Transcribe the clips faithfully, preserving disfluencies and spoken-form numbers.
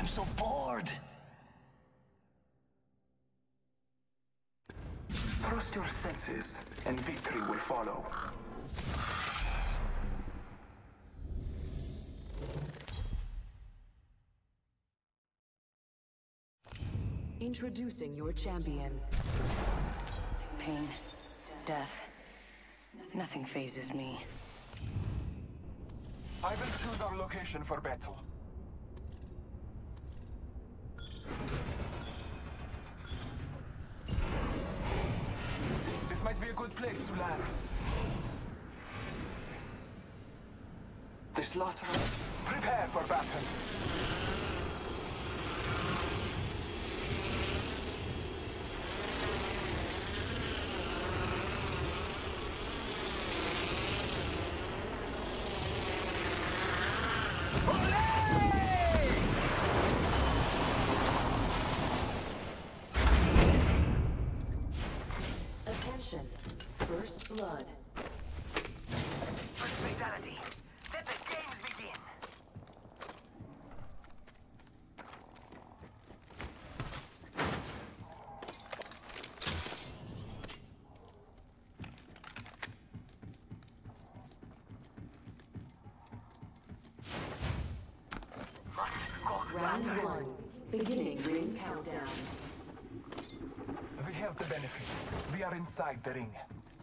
I'm so bored. Trust your senses, and victory will follow. Introducing your champion. Pain, death, nothing phases me. I will choose our location for battle. This might be a good place to land. The slaughter. Prepare for battle. Attention. First blood. First fatality. Let the games begin. Round one. Beginning ring countdown. We have the benefit. We are inside the ring.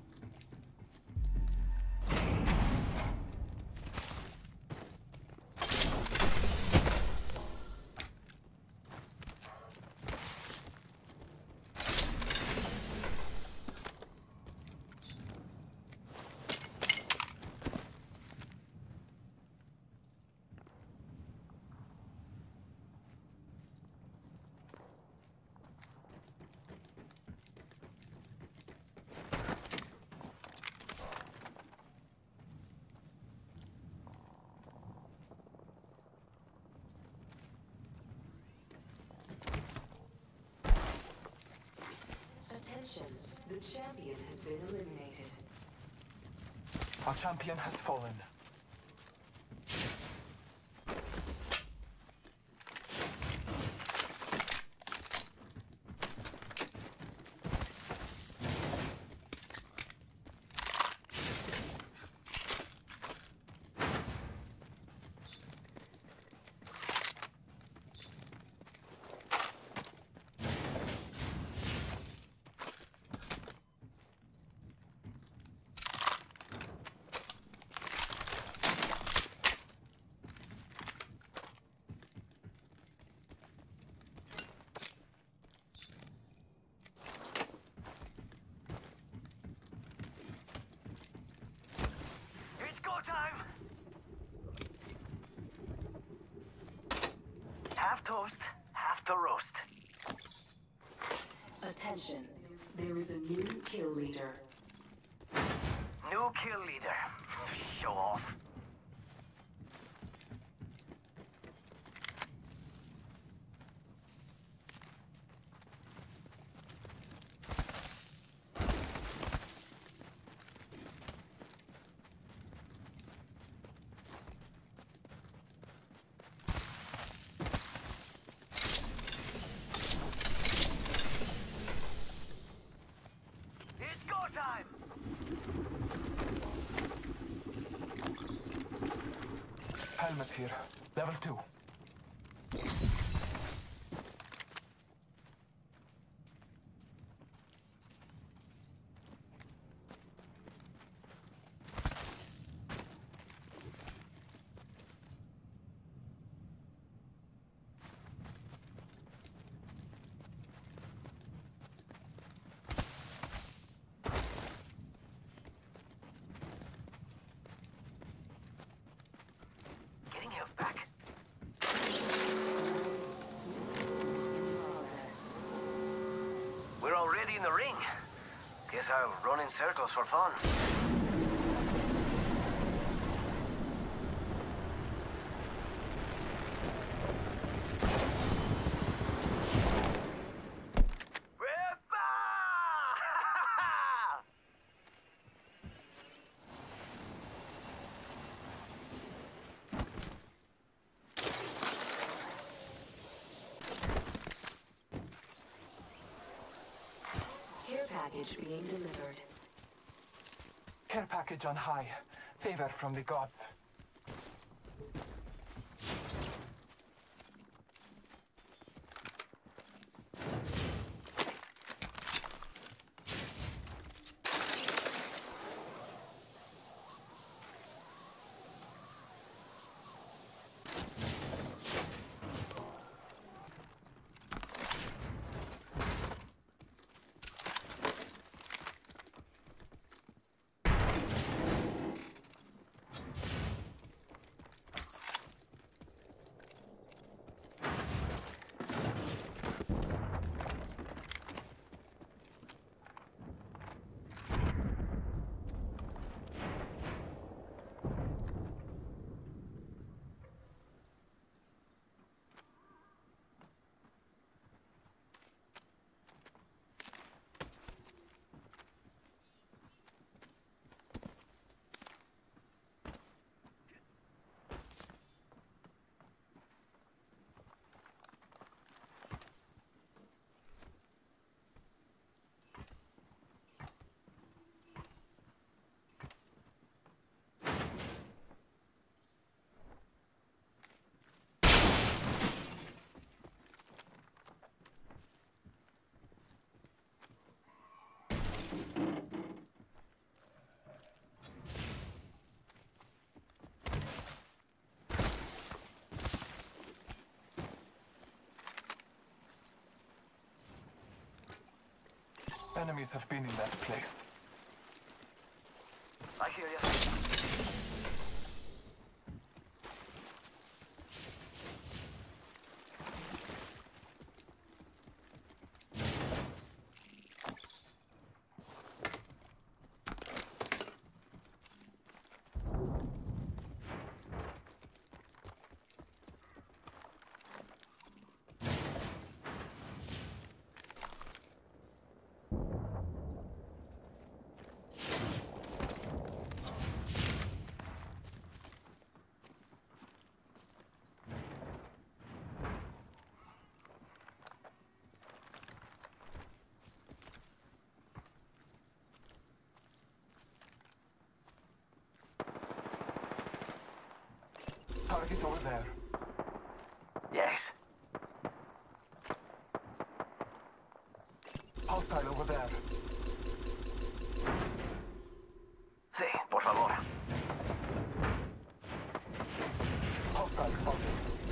Attention. The champion has been eliminated. Our champion has fallen. It's go time. Half toast, half to roast. Attention. There is a new kill leader. New kill leader. Show off. It's go time. Helmet here. Level two. Getting health back. We're already in the ring. Guess I'll run in circles for fun. Rippa! package being delivered. Care package on high. Favor from the gods. Enemies have been in that place. I hear you. Target over there. Yes. Hostile over there. Sí, por favor. Hostile spotted.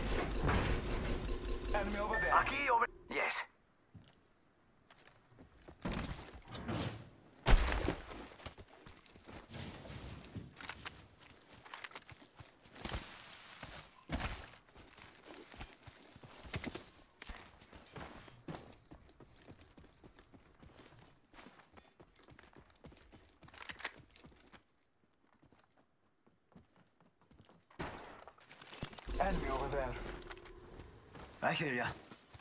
Enemy over there. Aquí over... Yes. Enemy over there. I hear ya.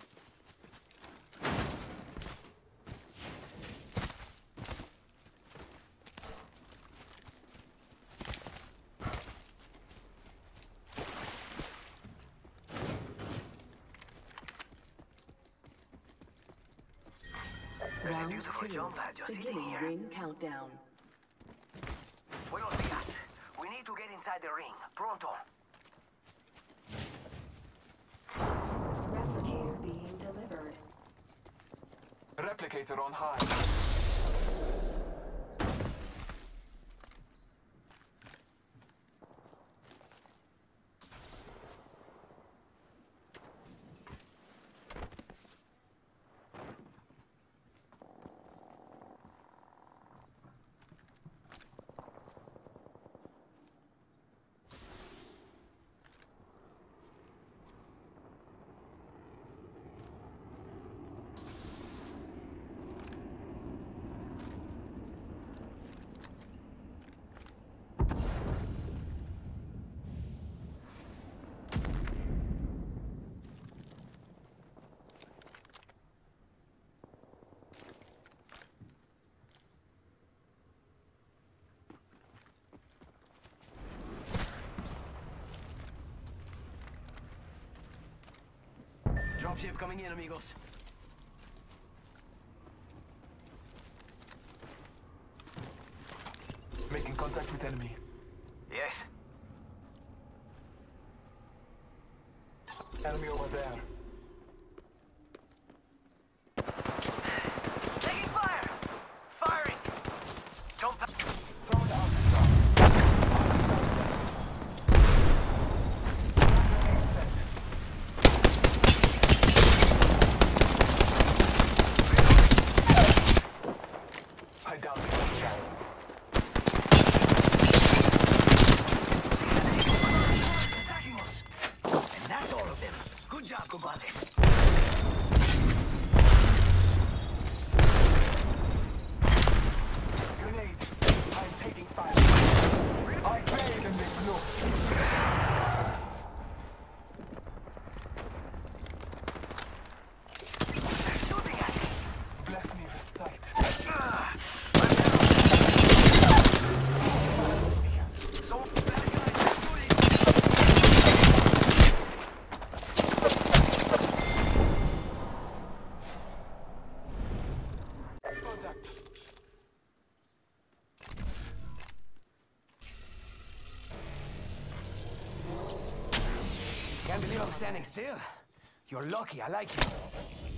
Round beautiful two. jump pad just sitting Beginning here. ring countdown. Buenos días. We need to get inside the ring. Pronto. Replicator being delivered. Replicator on high. Dropship coming in, amigos. Making contact with enemy. Yes. Enemy over there. Taking fire! Firing! Jump back. Throw it out. Grenade set. I down the guy. Attacking us! And that's all of them. Good job, compadres. Grenade. I'm taking fire. I bathe in their blood. They're shooting at me. Bless me with sight. Ah, so bad guys shooting. Contact. Can't believe I'm standing still. You're lucky, I like you.